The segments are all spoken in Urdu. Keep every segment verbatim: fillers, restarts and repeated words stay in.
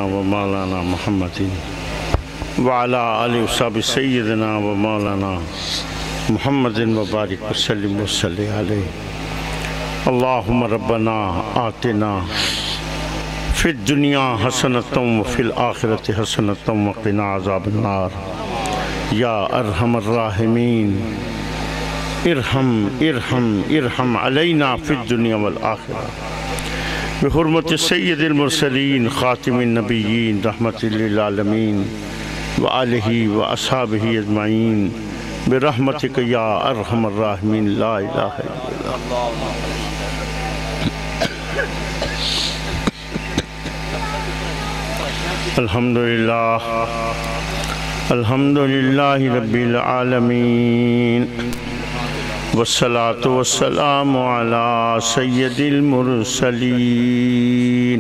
و مولانا محمد وعلی آلہ وصحبہ سیدنا و مولانا محمد وبارک وسلم وصلی علیہ اللہم ربنا آتنا فی الدنیا حسنۃ وفی الآخرۃ حسنۃ وقنا عذاب النار یا ارحم الراحمین ارحم ارحم ارحم علینا فی الدنیا والآخرہ بحرمت سید المرسلین خاتم النبیین رحمت للعالمین وآلہ واصحابہ اجمعین برحمتک یا ارحم الراحمین لا الہ الا اللہ۔ الحمدللہ الحمدللہ رب العالمین والصلاة والسلام علی سید المرسلین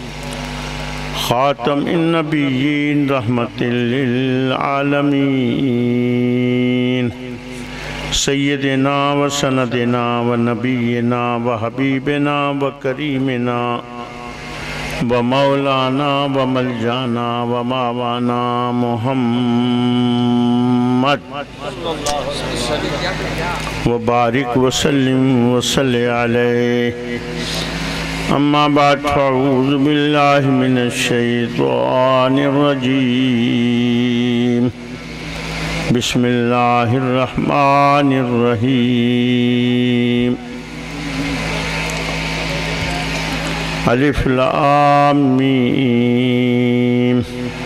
خاتم النبیین رحمت للعالمین سیدنا و سندنا و نبینا و حبیبنا و کریمنا و مولانا و ملجانا و ماوانا محمد و بارک وسلم وصلی علیہ اما بعد فاعوذ باللہ من الشیطان الرجیم بسم اللہ الرحمن الرحیم الف لام میم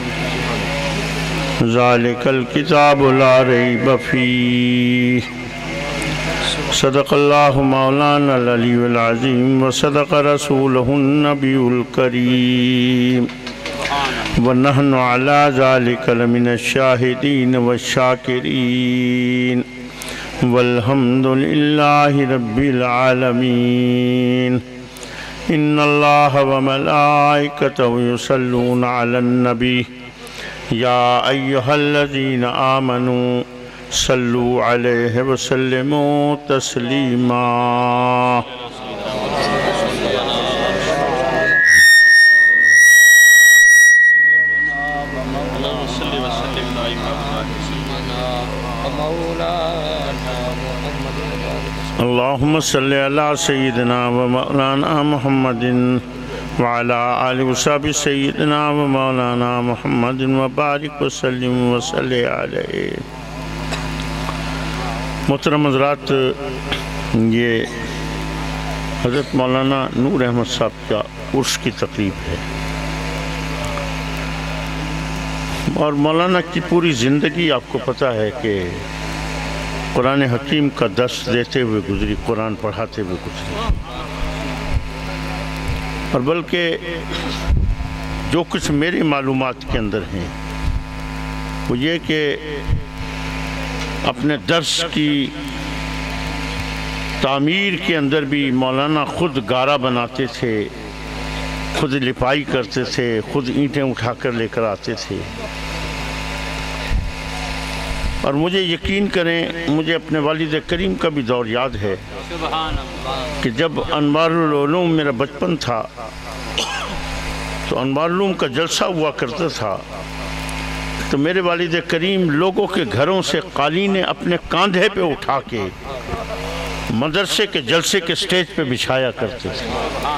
ذالک الکتاب لا ریب فیہ صدق اللہ مولانا العلی العظیم وصدق رسولہ النبی الکریم ونحن علی ذالک لمن الشاہدین والشاکرین والحمدللہ رب العالمین ان اللہ وملائکتہ یصلون علی النبی یا ایہا الذین آمنوا صلو علیہ وسلموا تسلیما۔ اللہم صلی علی سیدنا و مولانا محمد وعلی آلہ وصحبہ سیدنا و مولانا محمد وبارک وسلم وصلی علیہ۔ محترم حضرات، یہ حضرت مولانا نور احمد صاحب کا عرس کی تقریب ہے اور مولانا کی پوری زندگی آپ کو پتہ ہے کہ قرآن حکیم کا درس دیتے ہوئے گزری، قرآن پڑھاتے ہوئے گزری، اور بلکہ جو کچھ میری معلومات کے اندر ہیں وہ یہ کہ اپنے درس کی تعمیر کے اندر بھی مولانا خود گارا بناتے تھے، خود لپائی کرتے تھے، خود اینٹیں اٹھا کر لے کر آتے تھے۔ اور مجھے یقین کریں، مجھے اپنے والد کریم کا بھی دور یاد ہے کہ جب انوار العلوم میرا بچپن تھا تو انوار العلوم کا جلسہ ہوا کرتا تھا تو میرے والد کریم لوگوں کے گھروں سے قالینیں اپنے کاندھے پہ اٹھا کے مدرسے کے جلسے کے سٹیج پہ بچھایا کرتے تھے۔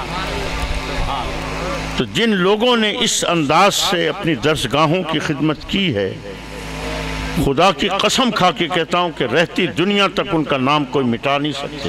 تو جن لوگوں نے اس انداز سے اپنی درسگاہوں کی خدمت کی ہے، خدا کی قسم کھا کے کہتا ہوں کہ رہتی دنیا تک ان کا نام کوئی مٹا نہیں سکتے۔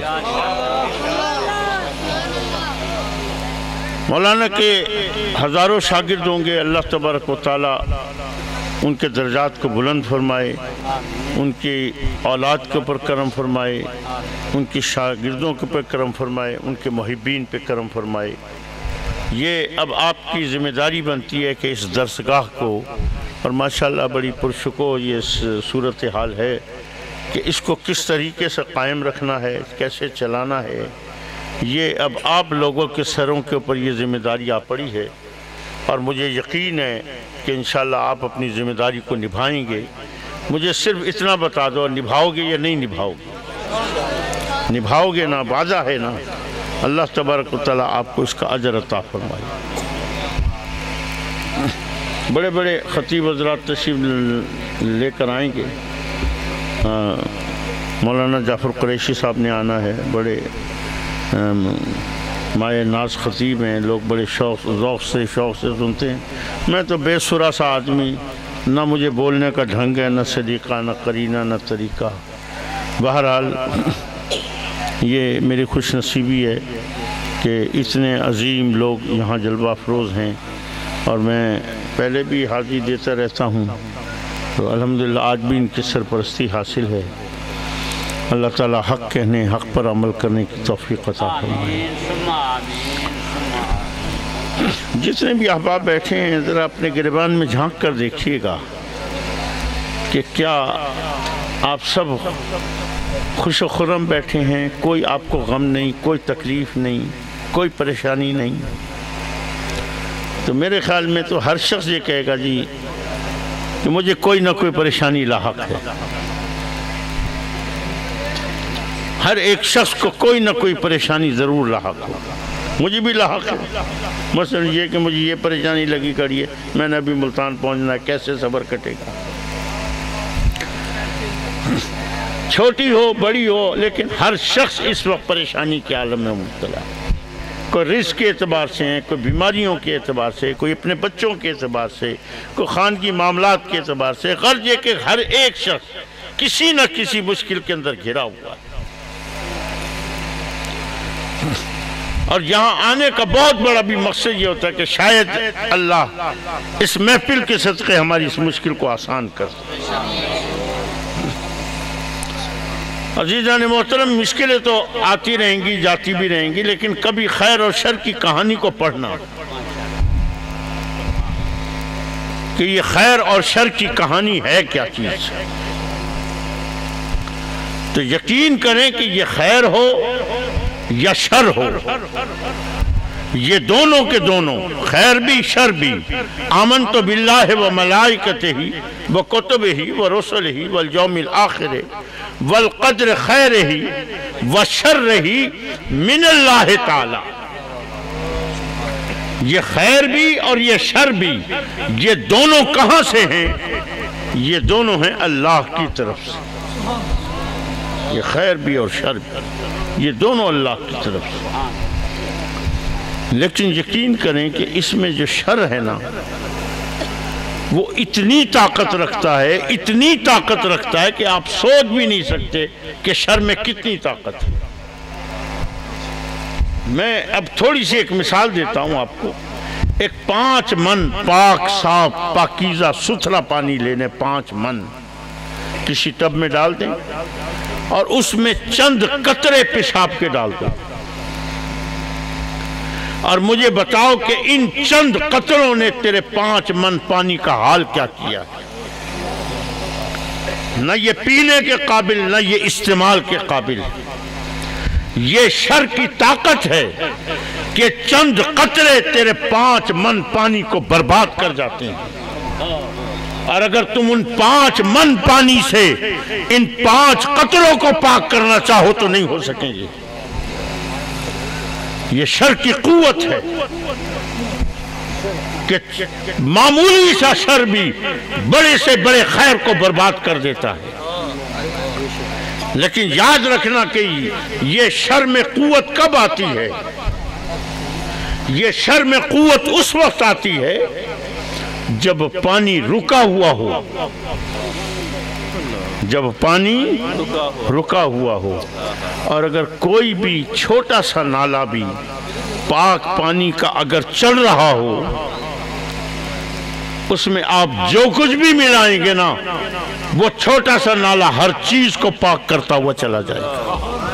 مولانا کے ہزاروں شاگرد ہوں گے، اللہ تبارک و تعالی ان کے درجات کو بلند فرمائے، ان کی اولاد کے اوپر کرم فرمائے، ان کی شاگردوں کے اوپر کرم فرمائے، ان کے محبین پہ کرم فرمائے۔ یہ اب آپ کی ذمہ داری بنتی ہے کہ اس درسگاہ کو، اور ماشاءاللہ بڑی پرشکو یہ صورتحال ہے کہ اس کو کس طریقے سے قائم رکھنا ہے، کیسے چلانا ہے، یہ اب آپ لوگوں کے سروں کے اوپر یہ ذمہ داری آ پڑی ہے، اور مجھے یقین ہے کہ انشاءاللہ آپ اپنی ذمہ داری کو نبھائیں گے۔ مجھے صرف اتنا بتا دو، نبھاؤ گے یا نہیں نبھاؤ گے؟ نبھاؤ گے نا، وعدہ ہے نا؟ اللہ تبارک و تعالیٰ آپ کو اس کا اجر عطا فرمائے۔ بڑے بڑے خطیب حضرات تشریف لے کر آئیں گے. مولانا جعفر قریشی صاحب نے آنا ہے. بڑے مائع ناز خطیب ہیں. لوگ بڑے شوق ذوق سے شوق سے سنتے ہیں. میں تو بے سرا سا آدمی، نہ مجھے بولنے کا ڈھنگ ہے، نہ سلیقہ، نہ قرینہ، نہ طریقہ. بہرحال یہ میری خوش نصیبی ہے کہ اتنے عظیم لوگ یہاں جلوہ افروز ہیں، اور میں پہلے بھی حاضری دیتا رہتا ہوں، تو الحمدللہ آج بھی ان کی سرپرستی حاصل ہے. اللہ تعالیٰ حق کہنے، حق پر عمل کرنے کی توفیق عطا فرمائے. جتنے بھی احباب بیٹھے ہیں ذرا اپنے گریبان میں جھانک کر دیکھیے گا کہ کیا آپ سب خوش و خرم بیٹھے ہیں. کوئی آپ کو غم نہیں، کوئی تکلیف نہیں، کوئی پریشانی نہیں. تو میرے خیال میں تو ہر شخص یہ کہے گا جی کہ مجھے کوئی نہ کوئی پریشانی لاحق ہے. ہر ایک شخص کو کوئی نہ کوئی پریشانی ضرور لاحق ہو. مجھے بھی لاحق ہے. مثلا یہ کہ مجھے یہ پریشانی لگی کڑی ہے، میں نے ابھی ملتان پہنچنا ہے، کیسے صبر کٹے گا. چھوٹی ہو بڑی ہو، لیکن ہر شخص اس وقت پریشانی کے عالم میں مبتلا ہے. کوئی رزق کے اعتبار سے ہیں، کوئی بیماریوں کے اعتبار سے، کوئی اپنے بچوں کے اعتبار سے، کوئی خانگی معاملات کے اعتبار سے. غرض یہ کہ ہر ایک شخص کسی نہ کسی مشکل کے اندر گھرا ہوا ہے. اور یہاں آنے کا بہت بڑا بھی مقصد یہ ہوتا ہے کہ شاید اللہ اس محفل کے صدقے ہماری اس مشکل کو آسان کر دے. عزیزان محترم، مشکلیں تو آتی رہیں گی، جاتی بھی رہیں گی، لیکن کبھی خیر اور شر کی کہانی کو پڑھنا کہ یہ خیر اور شر کی کہانی ہے کیا چیز، تو یقین کریں کہ یہ خیر ہو یا شر ہو، یہ دونوں کے دونوں، خیر بھی شر بھی. آمنت باللہ و ملائکتہ و کتبہ و رسلہ والیوم الآخر والقدر خیرہ و شرہ من اللہ تعالی. یہ خیر بھی اور یہ شر بھی، یہ دونوں کہاں سے ہیں؟ یہ دونوں ہیں اللہ کی طرف سے. یہ خیر بھی اور شر بھی، یہ دونوں اللہ کی طرف سے. لیکن یقین کریں کہ اس میں جو شر ہے نا، وہ اتنی طاقت رکھتا ہے، اتنی طاقت رکھتا ہے کہ آپ سوچ بھی نہیں سکتے کہ شر میں کتنی طاقت ہے. میں اب تھوڑی سی ایک مثال دیتا ہوں آپ کو. ایک پانچ من پاک صاف پاکیزہ ستھرا پانی لینے، پانچ من کسی ٹب میں ڈال دیں اور اس میں چند قطرے پیشاب کے ڈال دیں، اور مجھے بتاؤ کہ ان چند قطروں نے تیرے پانچ من پانی کا حال کیا کیا. نہ یہ پینے کے قابل، نہ یہ استعمال کے قابل. یہ شر کی طاقت ہے کہ چند قطرے تیرے پانچ من پانی کو برباد کر جاتے ہیں، اور اگر تم ان پانچ من پانی سے ان پانچ قطروں کو پاک کرنا چاہو تو نہیں ہو سکیں گے. یہ شر کی قوت ہے کہ معمولی سا شر بھی بڑے سے بڑے خیر کو برباد کر دیتا ہے. لیکن یاد رکھنا کہ یہ شر میں قوت کب آتی ہے؟ یہ شر میں قوت اس وقت آتی ہے جب پانی رکا ہوا ہو، جب پانی رکا ہوا ہو. اور اگر کوئی بھی چھوٹا سا نالا بھی پاک پانی کا اگر چل رہا ہو، اس میں آپ جو کچھ بھی ملائیں گے نا، وہ چھوٹا سا نالا ہر چیز کو پاک کرتا ہوا چلا جائے گا.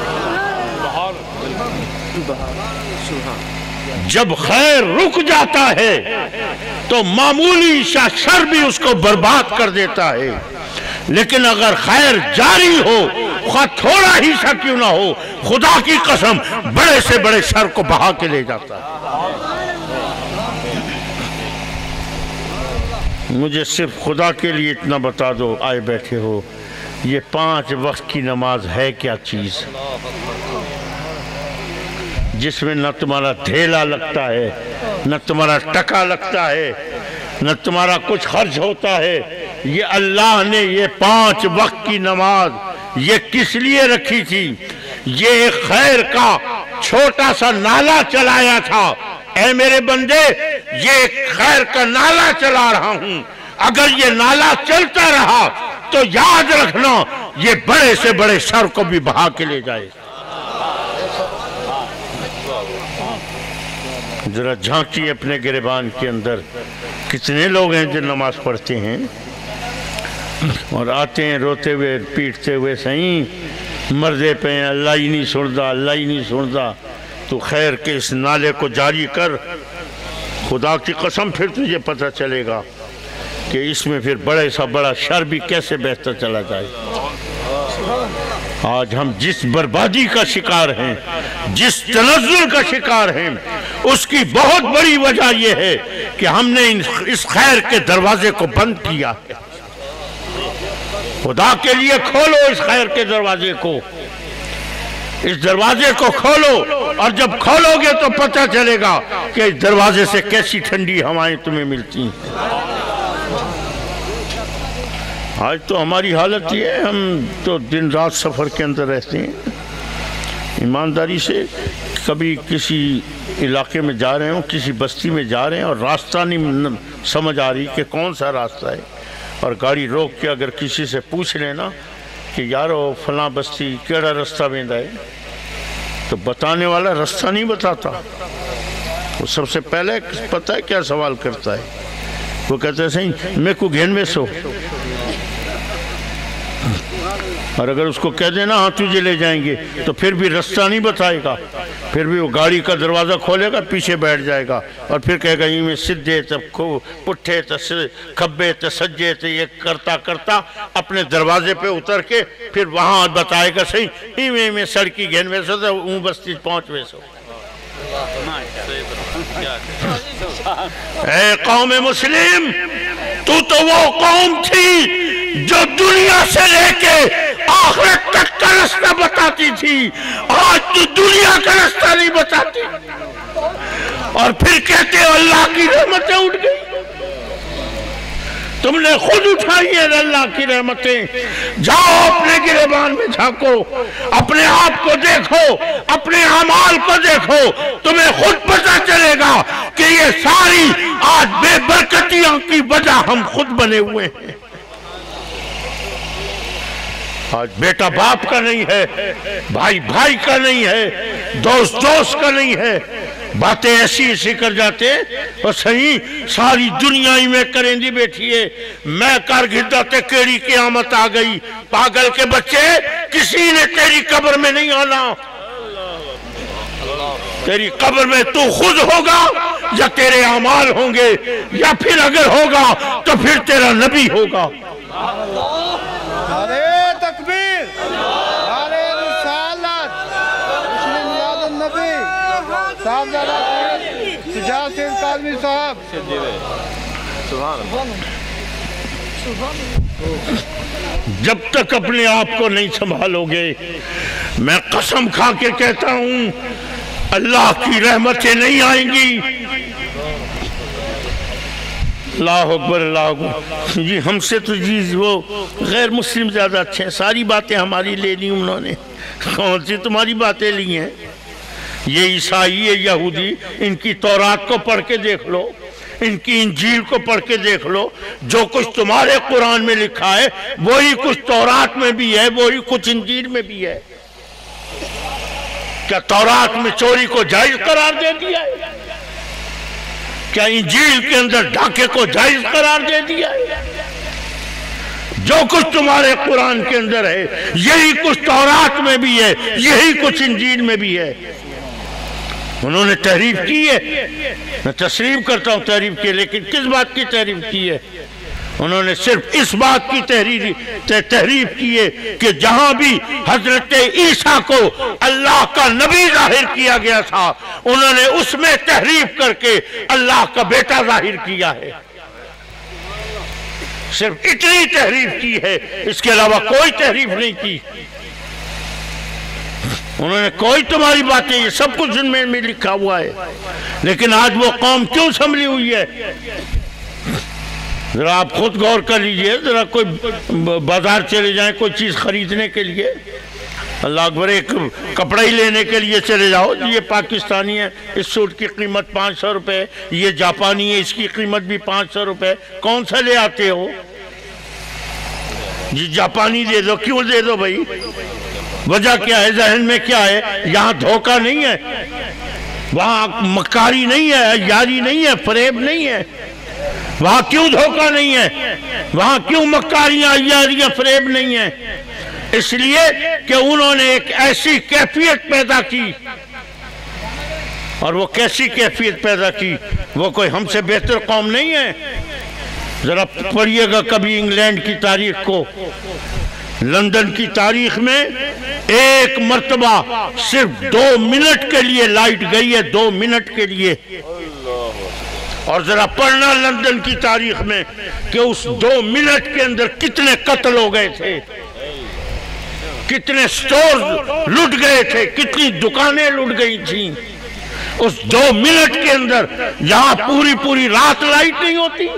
جب خیر رک جاتا ہے تو معمولی سا شر بھی اس کو برباد کر دیتا ہے. لیکن اگر خیر جاری ہو، خواہ تھوڑا ہی سا کیوں نہ ہو، خدا کی قسم بڑے سے بڑے شر کو بہا کے لے جاتا ہے. مجھے صرف خدا کے لیے اتنا بتا دو، آئے بیٹھے ہو، یہ پانچ وقت کی نماز ہے کیا چیز جس میں نہ تمہارا دھیلا لگتا ہے، نہ تمہارا ٹکا لگتا ہے، نہ تمہارا کچھ خرچ ہوتا ہے۔ یہ اللہ نے یہ پانچ وقت کی نماز یہ کس لیے رکھی تھی؟ یہ ایک خیر کا چھوٹا سا نالا چلایا تھا۔ اے میرے بندے، یہ ایک خیر کا نالا چلا رہا ہوں، اگر یہ نالا چلتا رہا تو یاد رکھنا یہ بڑے سے بڑے شر کو بھی بہا کے لے جائے۔ ذرا جھانکی اپنے گریبان کے اندر، کتنے لوگ ہیں جو نماز پڑھتے ہیں اور آتے ہیں روتے ہوئے پیٹتے ہوئے، صحیح مردے پہ ہیں، اللہ ہی نہیں سنتا، اللہ ہی نہیں سنتا۔ تو خیر کے اس نالے کو جاری کر، خدا کی قسم پھر تجھے پتہ چلے گا کہ اس میں پھر بڑے سا بڑا شر بھی کیسے بہتا چلا جائے۔ آج ہم جس بربادی کا شکار ہیں، جس تنزل کا شکار ہیں، اس کی بہت بڑی وجہ یہ ہے کہ ہم نے اس خیر کے دروازے کو بند کیا ہے۔ خدا کے لیے کھولو اس خیر کے دروازے کو، اس دروازے کو کھولو، اور جب کھولو گے تو پتہ چلے گا کہ اس دروازے سے کیسی ٹھنڈی ہوائیں تمہیں ملتی ہیں۔ آج تو ہماری حالت یہ ہے، ہم تو دن رات سفر کے اندر رہتے ہیں، ایمانداری سے کبھی کسی علاقے میں جا رہے ہوں، کسی بستی میں جا رہے ہیں اور راستہ نہیں سمجھ آ رہی کہ کون سا راستہ ہے، اور گاڑی روک کے اگر کسی سے پوچھ لینا کہ یارو فلاں بستی کیڑا رستہ ویندا ہے، تو بتانے والا رستہ نہیں بتاتا، وہ سب سے پہلے پتہ ہے کیا سوال کرتا ہے، وہ کہتا ہے صحیح میں کو گھین میں سو، اور اگر اس کو کہہ دینا ہاں تجھے لے جائیں گے تو پھر بھی رستہ نہیں بتائے گا، پھر بھی وہ گاڑی کا دروازہ کھولے گا، پیچھے بیٹھ جائے گا اور پھر کہے گا یہ میں سدھے تا پٹھے تا کھبے تا سجے تا یہ کرتا کرتا اپنے دروازے پہ اتر کے پھر وہاں بتائے گا صحیح ہی میں میں سڑکی گھن ویسو تا اون بستی پہنچ ویسو۔ اے قوم مسلم، تو تو وہ قوم تھی جو دنیا سے لے کے آخرت تک کا رستہ بتاتی تھی، آج تو دنیا کا رستہ نہیں بتاتی، اور پھر کہتے ہو اللہ کی رحمتیں اٹھ گئی۔ تم نے خود اٹھائی ہیں اللہ کی رحمتیں۔ جاؤ اپنے گریبان میں جھانکو، اپنے آپ کو دیکھو، اپنے اعمال کو دیکھو، تمہیں خود پتہ چلے گا کہ یہ ساری آج بے برکتیوں کی وجہ ہم خود بنے ہوئے ہیں۔ آج بیٹا باپ کا نہیں ہے، بھائی بھائی کا نہیں ہے، دوست دوست کا نہیں ہے، باتیں ایسی ایسی کر جاتے اور صحیح ساری دنیا ہی میں کریں دی بیٹھی ہے، میں کر گھردہ تے کیڑی قیامت آ گئی۔ پاگل کے بچے، کسی نے تیری قبر میں نہیں آنا، تیری قبر میں تو خود ہوگا یا تیرے اعمال ہوں گے، یا پھر اگر ہوگا تو پھر تیرا نبی ہوگا۔ نعرہ تکبیر، نعرہ رسالت، مسلم یاد النبی صاحب زیادہ سجاد سید قادمی صاحب۔ جب تک اپنے آپ کو نہیں سنبھالو گے، میں قسم کھا کے کہتا ہوں اللہ کی رحمتیں نہیں آئیں گی۔ اللہ اکبر، اللہ اکبر۔ جی ہم سے تو جی وہ غیر مسلم زیادہ اچھے ہیں، ساری باتیں ہماری لے لی انہوں نے۔ کون سی تمہاری باتیں لی ہیں؟ یہ عیسائی، یہ یہودی، ان کی تورات کو پڑھ کے دیکھ لو، ان کی انجیل کو پڑھ کے دیکھ لو، جو کچھ تمہارے قرآن میں لکھا ہے وہی کچھ تورات میں بھی ہے، وہی کچھ انجیل میں بھی ہے۔ کیا تورات میں چوری کو جائز قرار دے دیا ہے؟ کیا انجیل کے اندر ڈاکے کو جائز قرار دے دیا ہے؟ جو کچھ تمہارے قرآن کے اندر ہے یہی کچھ تورات میں بھی ہے، یہی کچھ انجیل میں بھی ہے۔ انہوں نے تحریف کی ہے، میں تسلیم کرتا ہوں تحریف کی ہے، لیکن کس بات کی تحریف کی ہے؟ انہوں نے صرف اس بات کی تحریف کی ہے کہ جہاں بھی حضرت عیسیٰ کو اللہ کا نبی ظاہر کیا گیا تھا انہوں نے اس میں تحریف کر کے اللہ کا بیٹا ظاہر کیا ہے۔ صرف اتنی تحریف کی ہے، اس کے علاوہ کوئی تحریف نہیں کی۔ انہوں نے کوئی تمہاری باتیں، یہ سب کچھ ان میں لکھا ہوا ہے، لیکن آج وہ قوم کیوں سنبھلی ہوئی ہے؟ ذرا آپ خود غور کر لیجئے، ذرا کوئی بازار چلے جائیں کوئی چیز خریدنے کے لیے، اللہ اکبر، ایک کپڑا ہی لینے کے لیے چلے جاؤ، یہ پاکستانی ہے، اس سوٹ کی قیمت پانچ سو روپے، یہ جاپانی ہے، اس کی قیمت بھی پانچ سو روپے، کون سا لے آتے ہو؟ جی جاپانی دے دو، کیوں دے دو بھائی؟ وجہ کیا ہے؟ ذہن میں کیا ہے؟ یہاں دھوکہ نہیں ہے، وہاں مکاری نہیں ہے، یاری نہیں ہے، فریب نہیں ہے، وہاں کیوں دھوکہ نہیں ہے؟ وہاں کیوں مکاریاں یاریاں فریب نہیں ہیں؟ اس لیے کہ انہوں نے ایک ایسی کیفیت پیدا کی، اور وہ کیسی کیفیت پیدا کی؟ وہ کوئی ہم سے بہتر قوم نہیں ہے۔ ذرا پڑھیے گا کبھی انگلینڈ کی تاریخ کو، لندن کی تاریخ میں ایک مرتبہ صرف دو منٹ کے لیے لائٹ گئی ہے، دو منٹ کے لیے۔ اور ذرا پڑھنا لندن کی تاریخ میں کہ اس دو منٹ کے اندر کتنے قتل ہو گئے تھے، کتنے سٹور لٹ گئے تھے، کتنی دکانیں لٹ گئی تھیں اس دو منٹ کے اندر، جہاں پوری پوری رات لائٹ نہیں ہوتی،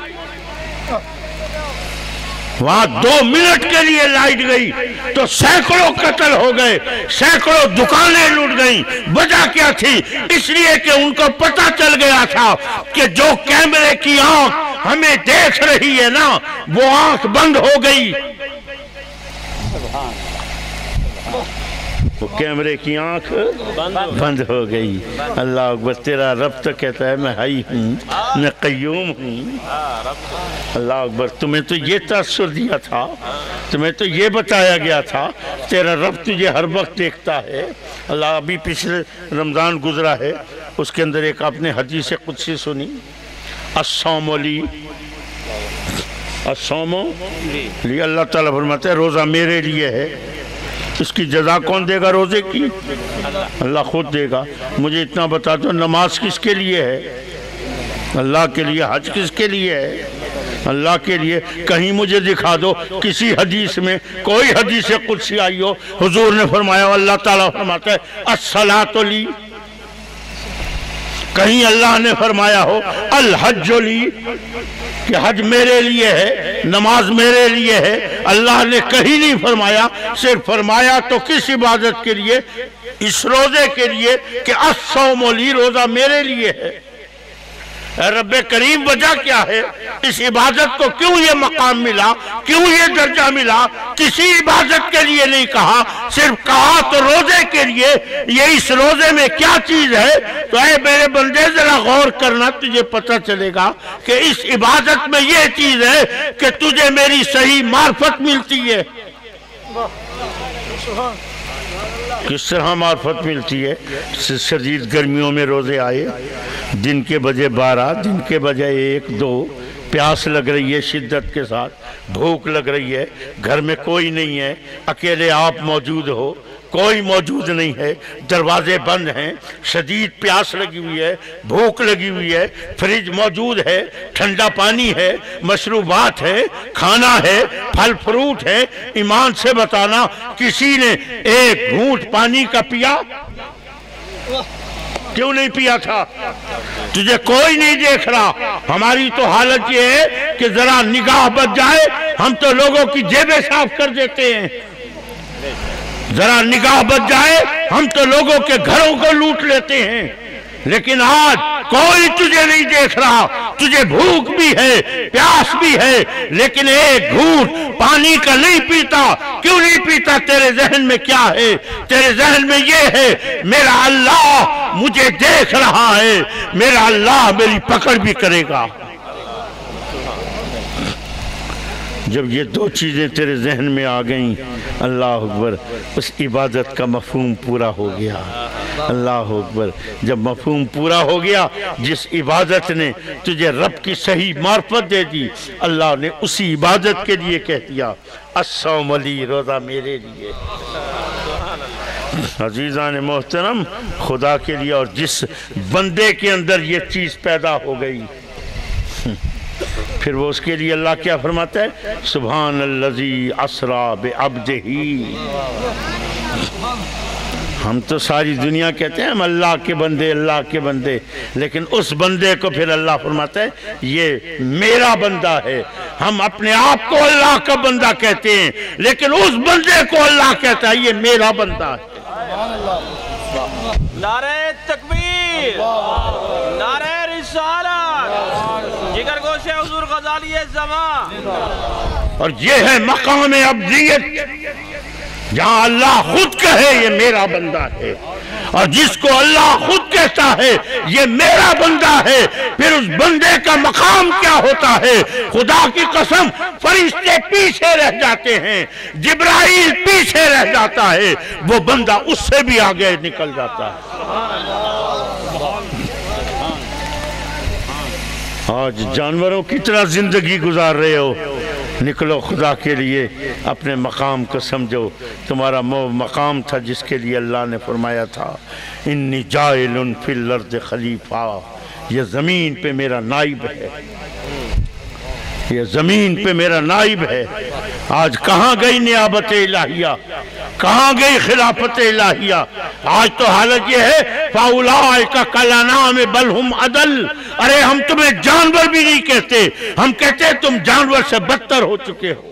وہاں دو منٹ کے لیے لائٹ گئی تو سینکڑوں قتل ہو گئے، سینکڑوں دکانیں لٹ گئیں۔ وجہ کیا تھی؟ اس لیے کہ ان کو پتہ چل گیا تھا کہ جو کیمرے کی آنکھ ہمیں دیکھ رہی ہے نا، وہ آنکھ بند ہو گئی، وہ کیمرے کی آنکھ بند ہو گئی۔ اللہ اکبر، تیرا رب تو کہتا ہے میں حی ہوں، میں قیوم ہوں۔ اللہ اکبر، تمہیں تو یہ تاثر دیا تھا، تمہیں تو یہ بتایا گیا تھا، تیرا رب تجھے ہر وقت دیکھتا ہے۔ اللہ، ابھی پچھلے رمضان گزرا ہے، اس کے اندر ایک آپ نے حدیث قدسی سنی، الصوم لی، الصوم لی، اللہ تعالیٰ فرماتا ہے روزہ میرے لیے ہے۔ اس کی جزا کون دے گا روزے کی؟ اللہ خود دے گا۔ مجھے اتنا بتا دو، نماز کس کے لیے ہے؟ اللہ کے لیے۔ حج کس کے لیے ہے؟ اللہ کے لیے۔ کہیں مجھے دکھا دو کسی حدیث میں کوئی حدیث قدسی آئی ہو حضور نے فرمایا، اللہ تعالیٰ فرماتا ہے الصلاۃ لی، کہیں اللہ نے فرمایا ہو الحج لی کہ حج میرے لیے ہے، نماز میرے لیے ہے؟ اللہ نے کہیں نہیں فرمایا، صرف فرمایا تو کس عبادت کے لیے؟ اس روزے کے لیے کہ الصوم لی، روزہ میرے لیے ہے۔ اے رب کریم، وجہ کیا ہے؟ اس عبادت کو کیوں یہ مقام ملا، کیوں یہ درجہ ملا؟ کسی عبادت کے لیے نہیں کہا، صرف کہا تو روزے کے لیے۔ یہ اس روزے میں کیا چیز ہے؟ تو اے میرے بندے ذرا غور کرنا، تجھے پتہ چلے گا کہ اس عبادت میں یہ چیز ہے کہ تجھے میری صحیح معرفت ملتی ہے۔ کس طرح معرفت ملتی ہے؟ شدید گرمیوں میں روزے آئے، دن کے بجے بارہ، دن کے بجے ایک دو، پیاس لگ رہی ہے شدت کے ساتھ، بھوک لگ رہی ہے، گھر میں کوئی نہیں ہے، اکیلے آپ موجود ہو، کوئی موجود نہیں ہے، دروازے بند ہیں، شدید پیاس لگی ہوئی ہے، بھوک لگی ہوئی ہے، فریج موجود ہے، ٹھنڈا پانی ہے، مشروبات ہے، کھانا ہے، پھل فروٹ ہے۔ ایمان سے بتانا، کسی نے ایک گھونٹ پانی کا پیا؟ کیوں نہیں پیا تھا؟ تجھے کوئی نہیں دیکھ رہا۔ ہماری تو حالت یہ ہے کہ ذرا نگاہ بچ جائے ہم تو لوگوں کی جیبیں صاف کر دیتے ہیں، ذرا نگاہ بچ جائے ہم تو لوگوں کے گھروں کو لوٹ لیتے ہیں۔ لیکن آج کوئی تجھے نہیں دیکھ رہا، تجھے بھوک بھی ہے، پیاس بھی ہے، لیکن ایک گھونٹ پانی کا نہیں پیتا۔ کیوں نہیں پیتا؟ تیرے ذہن میں کیا ہے؟ تیرے ذہن میں یہ ہے میرا اللہ مجھے دیکھ رہا ہے، میرا اللہ میری پکڑ بھی کرے گا۔ جب یہ دو چیزیں تیرے ذہن میں آ گئیں، اللہ اکبر، اس عبادت کا مفہوم پورا ہو گیا۔ اللہ اکبر، جب مفہوم پورا ہو گیا، جس عبادت نے تجھے رب کی صحیح معرفت دے دی، اللہ نے اسی عبادت کے لیے کہہ دیا الصوم لی، روزہ میرے لیے۔ عزیزان محترم، خدا کے لیے، اور جس بندے کے اندر یہ چیز پیدا ہو گئی، پھر وہ اس کے لیے اللہ کیا فرماتا ہے؟ سبحان الذی اسری بعبدہ۔ ہم تو ساری دنیا کہتے ہیں ہم اللہ کے بندے، اللہ کے بندے، لیکن اس بندے کو پھر اللہ فرماتا ہے یہ میرا بندہ ہے۔ ہم اپنے آپ کو اللہ کا بندہ کہتے ہیں لیکن اس بندے کو اللہ کہتا ہے یہ میرا بندہ ہے۔ نعرہ تکبیر، نعرہ رسالت، جگر گوش حضور غزالی زمان، اور یہ ہے مقام عبدیت جہاں اللہ خود کہے یہ میرا بندہ ہے، اور جس کو اللہ خود کہتا ہے یہ میرا بندہ ہے، پھر اس بندے کا مقام کیا ہوتا ہے؟ خدا کی قسم فرشتے پیچھے رہ جاتے ہیں، جبرائیل پیچھے رہ جاتا ہے، وہ بندہ اس سے بھی آگے نکل جاتا ہے۔ آج جانوروں کی طرح زندگی گزار رہے ہو، نکلو خدا کے لیے اپنے مقام کو سمجھو۔ تمہارا مقام تھا جس کے لیے اللہ نے فرمایا تھا انی جائل فی الارض خلیفہ، یہ زمین پہ میرا نائب ہے، یہ زمین پہ میرا نائب ہے۔ آج کہاں گئی نیابت الہیہ، کہاں گئی خلافت الہیہ؟ آج تو حالت یہ ہے فَأُولَٰئِكَ كَالْأَنْعَامِ بَلْ هُمْ أَضَلُّ، ارے ہم تمہیں جانور بھی نہیں کہتے، ہم کہتے ہیں تم جانور سے بدتر ہو چکے ہو۔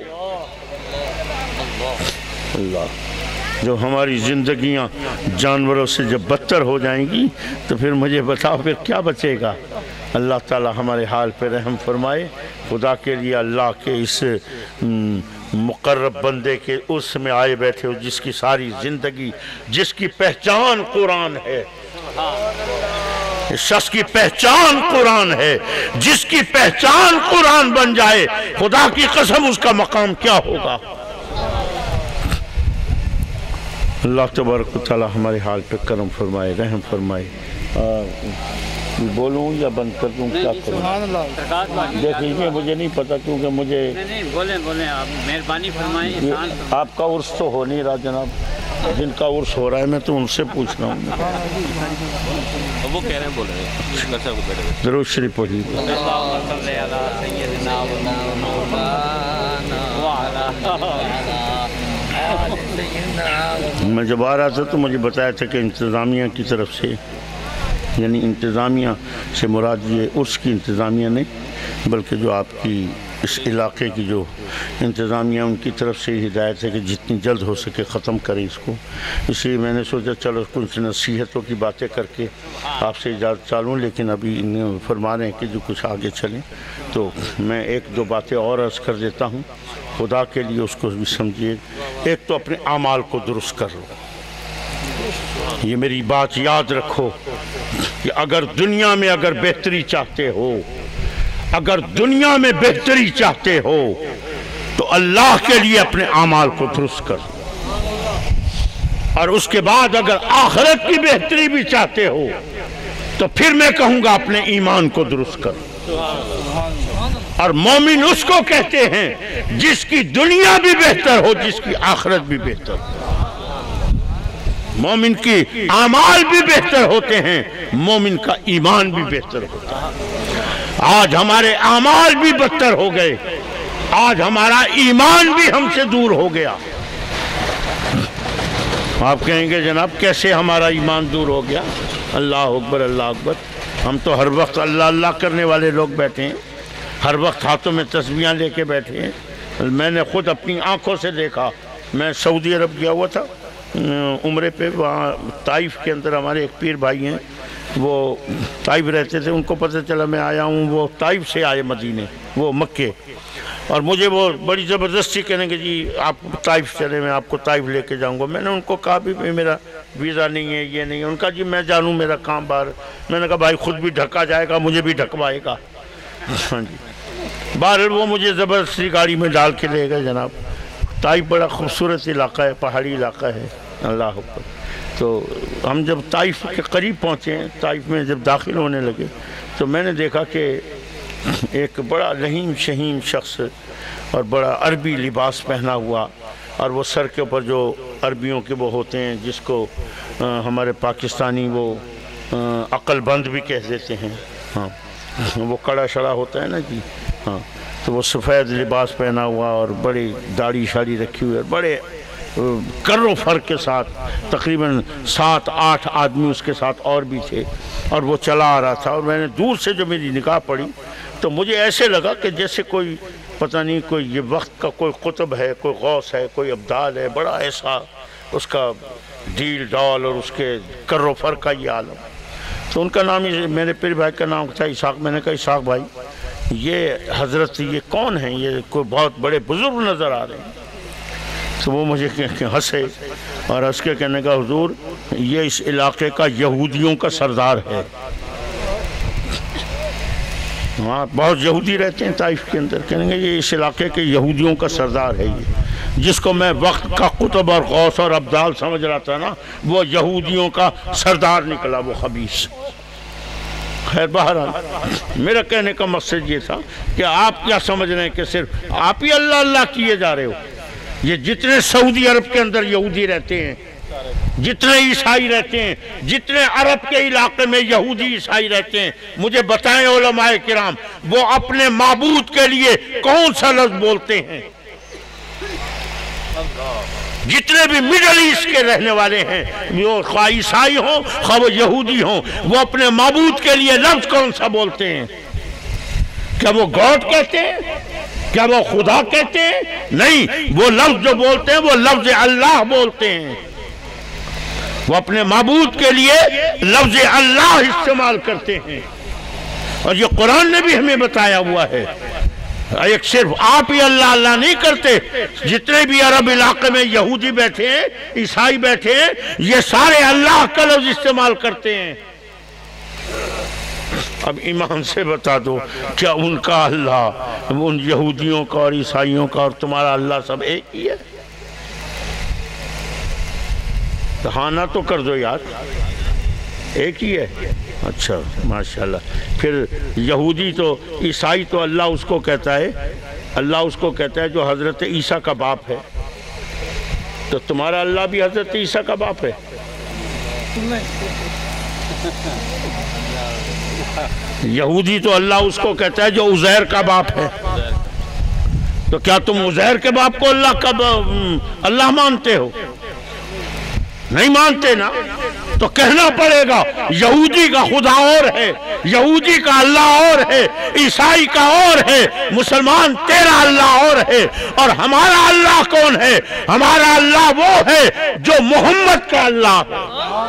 اللہ، جو ہماری زندگیاں جانوروں سے جب بدتر ہو جائیں گی تو پھر مجھے بتاؤ پھر کیا بچے گا؟ اللہ تعالی ہمارے حال پہ رحم فرمائے۔ خدا کے لیے اللہ کے اس مقرب بندے کے اس میں آئے بیٹھے ہو جس کی ساری زندگی، جس کی پہچان قرآن ہے، اس شخص کی پہچان قرآن ہے، جس کی پہچان قرآن بن جائے، خدا کی قسم اس کا مقام کیا ہوگا؟ اللہ تبارک و تعالی ہمارے حال پہ کرم فرمائے، رحم فرمائے۔ بولوں یا بند کر دوں، کیا کروں؟ دیکھ لیجیے، مجھے نہیں پتا کیونکہ مجھے نہیں بولیں بولیں آپ مہربانی فرمائیں۔ آپ کا عرس تو ہو نہیں رہا جناب، جن کا عرس ہو رہا ہے میں تو ان سے پوچھ رہا ہوں۔ وہ کہہ رہے ہیں بول رہے ہیں درود شریف پڑھیے۔ میں جب آ رہا تھا تو مجھے بتایا تھا کہ انتظامیہ کی طرف سے، یعنی انتظامیہ سے مراد یہ عرس کی انتظامیہ نہیں بلکہ جو آپ کی اس علاقے کی جو انتظامیہ ان کی طرف سے ہدایت ہے کہ جتنی جلد ہو سکے ختم کریں اس کو۔ اس لیے میں نے سوچا چلو کچھ نصیحتوں کی باتیں کر کے آپ سے اجازت چالوں، لیکن ابھی انہیں فرما رہے ہیں کہ جو کچھ آگے چلیں تو میں ایک دو باتیں اور عرض کر دیتا ہوں، خدا کے لیے اس کو بھی سمجھیے۔ ایک تو اپنے اعمال کو درست کر لو، یہ میری بات یاد رکھو کہ اگر دنیا میں اگر بہتری چاہتے ہو، اگر دنیا میں بہتری چاہتے ہو تو اللہ کے لیے اپنے اعمال کو درست کر، اور اس کے بعد اگر آخرت کی بہتری بھی چاہتے ہو تو پھر میں کہوں گا اپنے ایمان کو درست کر۔ اور مومن اس کو کہتے ہیں جس کی دنیا بھی بہتر ہو، جس کی آخرت بھی بہتر ہو۔ مومن کی اعمال بھی بہتر ہوتے ہیں، مومن کا ایمان بھی بہتر ہوتا ہے۔ آج ہمارے اعمال بھی بدتر ہو گئے، آج ہمارا ایمان بھی ہم سے دور ہو گیا۔ آپ کہیں گے جناب کیسے ہمارا ایمان دور ہو گیا؟ اللہ اکبر، اللہ اکبر۔ ہم تو ہر وقت اللہ اللہ کرنے والے لوگ بیٹھے ہیں، ہر وقت ہاتھوں میں تسبیحاں لے کے بیٹھے ہیں۔ میں نے خود اپنی آنکھوں سے دیکھا، میں سعودی عرب گیا ہوا تھا عمرے پہ، وہاں طائف کے اندر ہمارے ایک پیر بھائی ہیں، وہ طائف رہتے تھے، ان کو پتہ چلا میں آیا ہوں، وہ طائف سے آئے مدینے، وہ مکے، اور مجھے وہ بڑی زبردستی کہنے کہ جی آپ طائف چلے، میں آپ کو طائف لے کے جاؤں گا۔ میں نے ان کو کہا بھی میرا ویزا نہیں ہے، یہ نہیں ہے۔ ان کا جی میں جانوں میرا کام باہر۔ میں نے کہا بھائی خود بھی ڈھکا جائے گا، مجھے بھی ڈھکوائے گا۔ ہاں جی، باہر وہ مجھے زبردستی گاڑی میں ڈال کے لے گئے جناب۔ طائف بڑا خوبصورت علاقہ ہے، پہاڑی علاقہ ہے، اللہ اکبر۔ تو ہم جب طائف کے قریب پہنچے، طائف میں جب داخل ہونے لگے تو میں نے دیکھا کہ ایک بڑا لہیم شہیم شخص اور بڑا عربی لباس پہنا ہوا، اور وہ سر کے اوپر جو عربیوں کے وہ ہوتے ہیں جس کو ہمارے پاکستانی وہ عقل بند بھی کہہ دیتے ہیں، ہاں وہ کڑا شڑا ہوتا ہے نا جی، ہاں تو وہ سفید لباس پہنا ہوا اور بڑی داڑھی شاڑی رکھی ہوئی، اور بڑے کر و فر کے ساتھ تقریباً سات آٹھ آدمی اس کے ساتھ اور بھی تھے، اور وہ چلا آ رہا تھا۔ اور میں نے دور سے جو میری نگاہ پڑی تو مجھے ایسے لگا کہ جیسے کوئی پتہ نہیں کوئی یہ وقت کا کوئی قطب ہے، کوئی غوث ہے، کوئی ابدال ہے، بڑا ایسا اس کا ڈیل ڈال اور اس کے کر و فر کا یہ عالم. تو ان کا نام ہی میرے پیر بھائی کا نام تھا اسحاق. میں نے کہا اسحاق بھائی یہ حضرت یہ کون ہیں، یہ کوئی بہت بڑے بزرگ نظر آ رہے ہیں. تو وہ مجھے ہنسے اور ہنس کے کہنے کا حضور یہ اس علاقے کا یہودیوں کا سردار ہے. وہاں بہت یہودی رہتے ہیں طائف کے اندر. کہنے گے یہ اس علاقے کے یہودیوں کا سردار ہے، یہ جس کو میں وقت کا قطب اور غوث اور ابدال سمجھ رہا تھا نا، وہ یہودیوں کا سردار نکلا، وہ خبیث. خیر بہرحال میرا کہنے کا مقصد یہ تھا کہ آپ کیا سمجھ رہے ہیں کہ صرف آپ ہی اللہ اللہ کیے جا رہے ہو. یہ جتنے سعودی عرب کے اندر یہودی رہتے ہیں، جتنے عیسائی رہتے ہیں، جتنے عرب کے علاقے میں یہودی عیسائی رہتے ہیں، مجھے بتائیں علماء کرام وہ اپنے معبود کے لیے کون سا لفظ بولتے ہیں؟ جتنے بھی مڈل ایسٹ کے رہنے والے ہیں، وہ خواہ عیسائی ہوں خواہ وہ یہودی ہوں، وہ اپنے معبود کے لیے لفظ کون سا بولتے ہیں؟ کیا وہ گاڈ کہتے ہیں؟ کیا وہ خدا کہتے ہیں؟ نہیں، وہ لفظ جو بولتے ہیں وہ لفظ اللہ بولتے ہیں. وہ اپنے معبود کے لیے لفظ اللہ استعمال کرتے ہیں. اور یہ قرآن نے بھی ہمیں بتایا ہوا ہے. ایک صرف آپ ہی اللہ اللہ نہیں کرتے، جتنے بھی عرب علاقے میں یہودی بیٹھے ہیں، عیسائی بیٹھے ہیں، یہ سارے اللہ کا لفظ استعمال کرتے ہیں. اب ایمان سے بتا دو کیا ان کا اللہ ان یہودیوں کا اور عیسائیوں کا اور تمہارا اللہ سب ایک ہی ہے؟ ہاں نہ تو کر دو یار، ایک ہی ہے. اچھا ماشاءاللہ. پھر یہودی تو عیسائی تو اللہ اس کو کہتا ہے، اللہ اس کو کہتا ہے جو حضرت عیسیٰ کا باپ ہے. تو تمہارا اللہ بھی حضرت عیسیٰ کا باپ ہے؟ یہودی تو اللہ اس کو کہتا ہے جو عزیر کا باپ ہے. تو کیا تم عزیر کے باپ کو اللہ کا اللہ مانتے ہو؟ نہیں مانتے نا. تو کہنا پڑے گا یہودی کا خدا اور ہے، یہودی کا اللہ اور ہے، عیسائی کا اور ہے، مسلمان تیرا اللہ اور ہے. اور ہمارا اللہ کون ہے؟ ہمارا اللہ وہ ہے جو محمد کا اللہ ہے.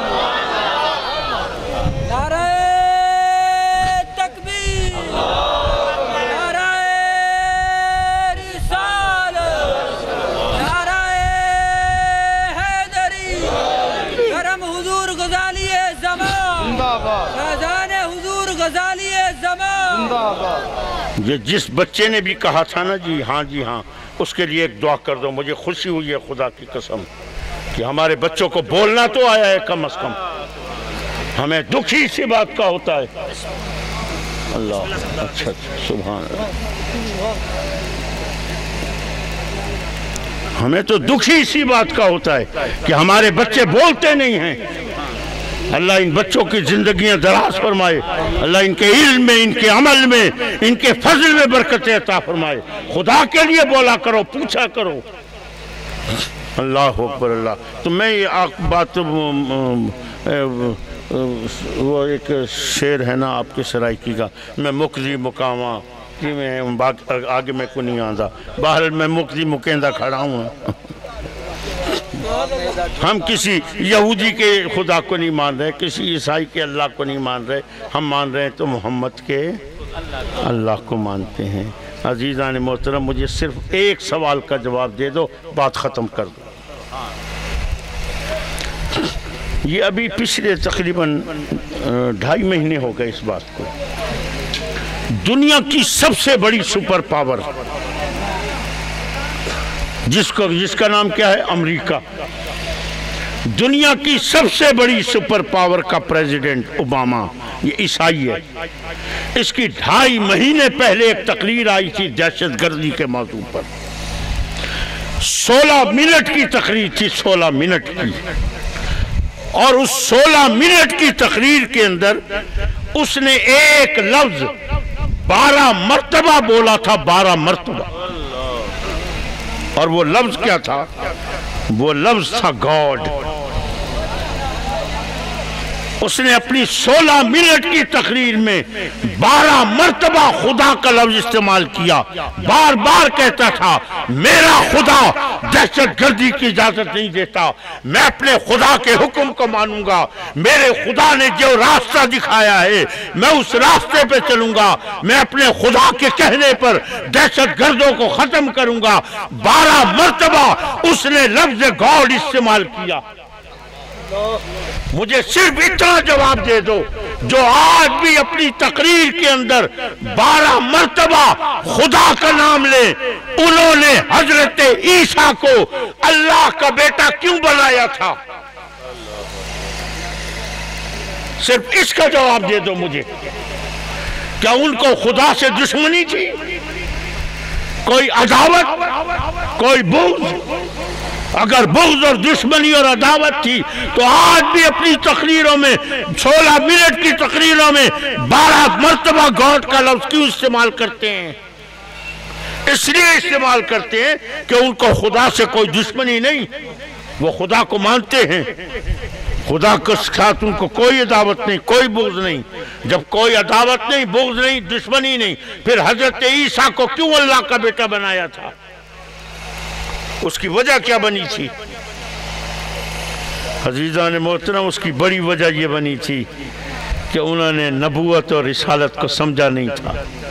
یہ جس بچے نے بھی کہا تھا نا جی ہاں جی ہاں، اس کے لیے ایک دعا کر دو. مجھے خوشی ہوئی ہے خدا کی قسم کہ ہمارے بچوں کو بولنا تو آیا ہے کم از کم. ہمیں دکھ ہی اسی بات کا ہوتا ہے. اللہ اچھا سبحان اللہ. ہمیں تو دکھ ہی اسی بات کا ہوتا ہے کہ ہمارے بچے بولتے نہیں ہیں. اللہ ان بچوں کی زندگیاں دراز فرمائے. اللہ ان کے علم میں، ان کے عمل میں، ان کے فضل میں برکت عطا فرمائے. خدا کے لیے بولا کرو، پوچھا کرو. اللہ اکبر اللہ. تو میں یہ بات وہ ایک شعر ہے نا آپ کے سرائکی کا، میں مقضی مقامہ کہ میں آگے میں کو نہیں آندا. باہر میں مقضی مکیندہ کھڑا ہوں. ہم کسی یہودی کے خدا کو نہیں مان رہے، کسی عیسائی کے اللہ کو نہیں مان رہے. ہم مان رہے ہیں تو محمد کے اللہ کو مانتے ہیں. عزیزان محترم مجھے صرف ایک سوال کا جواب دے دو، بات ختم کر دو. یہ ابھی پچھلے تقریباً ڈھائی مہینے ہو گئے اس بات کو. دنیا کی سب سے بڑی سپر پاور جس کو جس کا نام کیا ہے؟ امریکہ. دنیا کی سب سے بڑی سپر پاور کا پریزیڈنٹ اوباما یہ عیسائی ہے. اس کی ڈھائی مہینے پہلے ایک تقریر آئی تھی دہشت گردی کے موضوع پر. سولہ منٹ کی تقریر تھی، سولہ منٹ کی. اور اس سولہ منٹ کی تقریر کے اندر اس نے ایک لفظ بارہ مرتبہ بولا تھا، بارہ مرتبہ. اور وہ لفظ کیا تھا؟ وہ لفظ تھا گاڈ. اس نے اپنی سولہ منٹ کی تقریر میں بارہ مرتبہ خدا کا لفظ استعمال کیا. بار بار کہتا تھا میرا خدا دہشت گردی کی اجازت نہیں دیتا, میں اپنے خدا کے حکم کو مانوں گا, میرے خدا نے جو راستہ دکھایا ہے میں اس راستے پہ چلوں گا, میں اپنے خدا کے کہنے پر دہشت گردوں کو ختم کروں گا. بارہ مرتبہ اس نے لفظ گاڈ استعمال کیا. مجھے صرف اتنا جواب دے دو, جو آج بھی اپنی تقریر کے اندر بارہ مرتبہ خدا کا نام لے, انہوں نے حضرت عیسیٰ کو اللہ کا بیٹا کیوں بنایا تھا؟ صرف اس کا جواب دے دو مجھے. کیا ان کو خدا سے دشمنی تھی؟ کوئی عداوت, کوئی بغض؟ اگر بغض اور دشمنی اور عداوت تھی تو آج بھی اپنی تقریروں میں سولہ منٹ کی تقریروں میں بارہ مرتبہ گاڈ کا لفظ کیوں استعمال کرتے ہیں؟ اس لیے استعمال کرتے ہیں کہ ان کو خدا سے کوئی دشمنی نہیں, وہ خدا کو مانتے ہیں, خدا کے ساتھ ان کو کوئی عداوت نہیں, کوئی بغض نہیں. جب کوئی عداوت نہیں, بغض نہیں, دشمنی نہیں, پھر حضرت عیسیٰ کو کیوں اللہ کا بیٹا بنایا تھا؟ اس کی وجہ کیا بنی تھی؟ عزیزان محترم, اس کی بڑی وجہ یہ بنی تھی کہ انہوں نے نبوت اور رسالت کو سمجھا نہیں تھا.